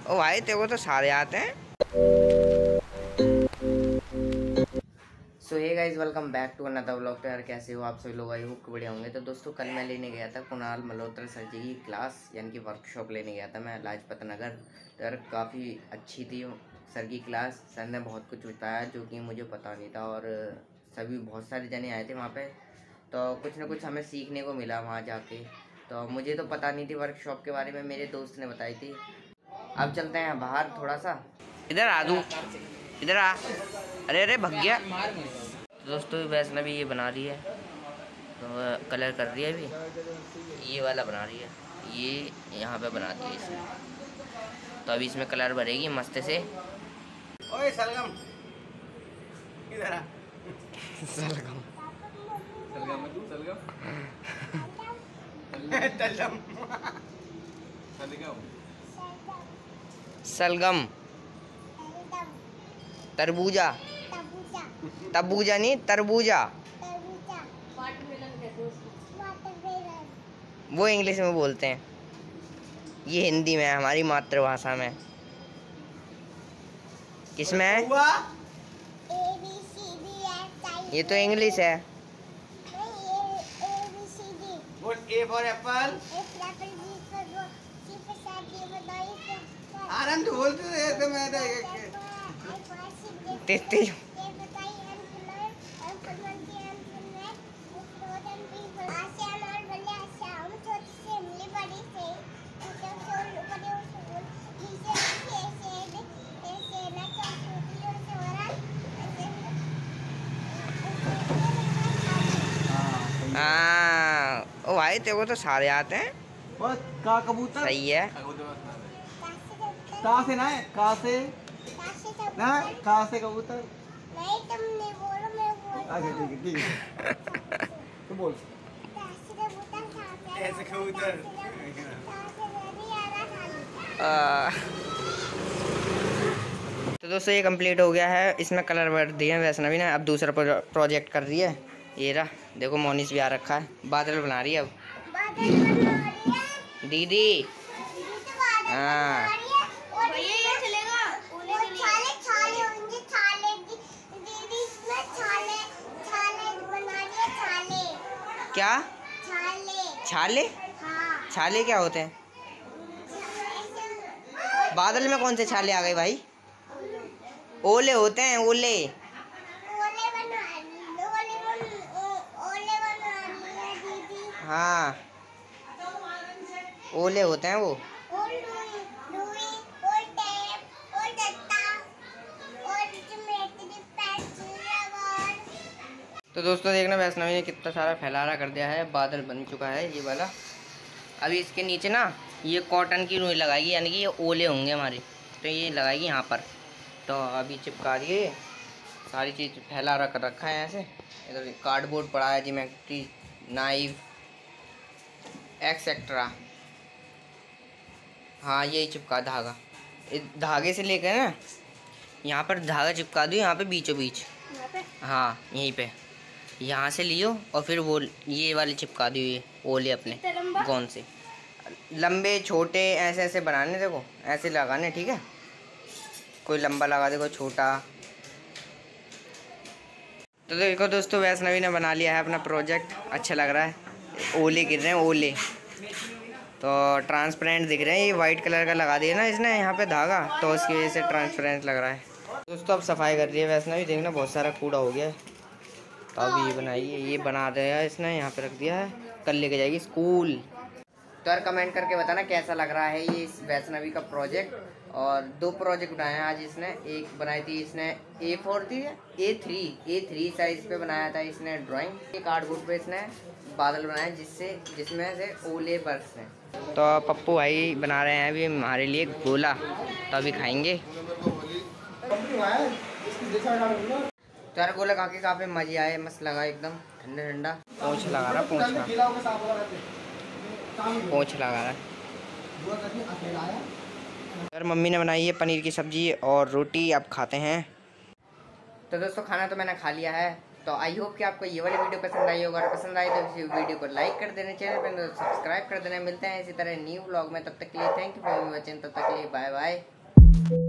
ओ भाई तेरे को तो सारे आते हैं। So hey guys, welcome back to another vlog. तो यार कैसे हो आप सभी लोग? आई होप बढ़िया होंगे। तो दोस्तों कल मैं लेने गया था कुणाल मल्होत्रा सर जी की क्लास यानी कि वर्कशॉप लेने गया था मैं लाजपत नगर। तो यार काफ़ी अच्छी थी सर की क्लास। सर ने बहुत कुछ बताया जो कि मुझे पता नहीं था, और सभी बहुत सारे जने आए थे वहाँ पे। तो कुछ ना कुछ हमें सीखने को मिला वहाँ जाके। तो मुझे तो पता नहीं थी वर्कशॉप के बारे में, मेरे दोस्त ने बताई थी। अब चलते हैं बाहर थोड़ा सा। इधर आ तू, इधर आ। अरे अरे भग गया। तो दोस्तों वैष्णवी ये बना रही है, तो कलर कर रही है अभी। ये वाला बना रही है, ये यहाँ पे बना दी है इसने। तो अभी इसमें कलर भरेगी मस्त से। ओए सलगम इधर आ। सलगम सलगम में तू सलगम सलगम सलगम सलगम तरबूजा, तरबूजा नहीं तरबूजा, वो इंग्लिश में बोलते हैं, ये हिंदी में है, हमारी मातृभाषा में। किसमें है? ये तो इंग्लिश है। A for Apple. आनंद बोलते थे तो मैं तेती ओ भाई तेरे को तो सारे आते हैं। बस का कबूतर सही है। का से ना है, का से ना, का से कबूतर। नहीं तुमने बोलो, मैं बोल। अच्छा ठीक है तो बोल। ऐसे कबूतर। तो दोस्तों ये कंप्लीट हो गया है, इसमें कलर भर दिए वैष्णवी ने। अब दूसरा प्रोजेक्ट कर रही है। ये रहा देखो, मोनिस भी आ रखा है, बादल बना रही है अब दीदी। हाँ क्या छाले? छाले क्या होते हैं? बादल में कौन से छाले आ गए भाई? ओले होते हैं, ओले। हाँ ओले होते हैं वो। तो दोस्तों देखना वैष्णवी ने कितना सारा फैलारा कर दिया है, बादल बन चुका है ये वाला। अभी इसके नीचे ना ये कॉटन की रुई लगाएगी, यानी कि ये ओले होंगे हमारे, तो ये लगाएगी यहाँ पर। तो अभी चिपका दिए, सारी चीज़ फैलारा कर रखा है ऐसे। इधर कार्डबोर्ड पड़ा है, जियोमेट्री, नाइफ एक्सेट्रा। हाँ यही चिपका धागा, इस धागे से लेकर ना यहाँ पर धागा चिपका दो, यहाँ पे बीचों बीच। हाँ यहीं पे, यहाँ से लियो और फिर वो ये वाले चिपका दियो, ये ओले अपने गोंद से। लंबे छोटे ऐसे ऐसे बनाने, देखो ऐसे लगाने, ठीक है? कोई लंबा लगा दे, कोई छोटा। तो देखो दोस्तों वैष्णवी ने बना लिया है अपना प्रोजेक्ट, अच्छा लग रहा है। ओले गिर रहे हैं, ओले तो ट्रांसपेरेंट दिख रहे हैं। ये वाइट कलर का लगा दिया ना इसने यहाँ पे धागा, तो उसकी वजह से ट्रांसपेरेंट लग रहा है। दोस्तों अब सफाई कर रही है वैष्णवी, देखना बहुत सारा कूड़ा हो गया है। तो अब ये बनाई है, ये बना दिया है इसने, यहाँ पे रख दिया है, कल लेके जाएगी स्कूल। तो यार कमेंट करके बताना कैसा लग रहा है ये इस वैष्णवी का प्रोजेक्ट। और दो प्रोजेक्ट बनाए हैं आज इसने। एक बनाई थी इसने A4 थी, A3 साइज पे बनाया था इसने ड्राइंग। एक कार्डबोर्ड पे इसने बादल बनाए जिसमें से ओले बर्ड्स हैं। तो पप्पू भाई बना रहे हैं अभी हमारे लिए गोला, तो अभी खाएंगे। तो यार गोला खा के काफ़ी मज़े आए, मस्त लगा एकदम, ठंडा ठंडा। पोंछ लगा रहा, पोंछ लगा रहा है। यार मम्मी ने बनाई है पनीर की सब्जी और रोटी, अब खाते हैं। तो दोस्तों खाना तो मैंने खा लिया है। तो आई होप कि आपको ये वाली वीडियो पसंद आई होगा, और पसंद आई तो इस वीडियो को लाइक कर देना, चैनल पर सब्सक्राइब कर देना। मिलते हैं इसी तरह न्यू व्लॉग में, तब तक के लिए थैंक यू फॉर वॉचिंग, तब तक के लिए बाय बाय। है।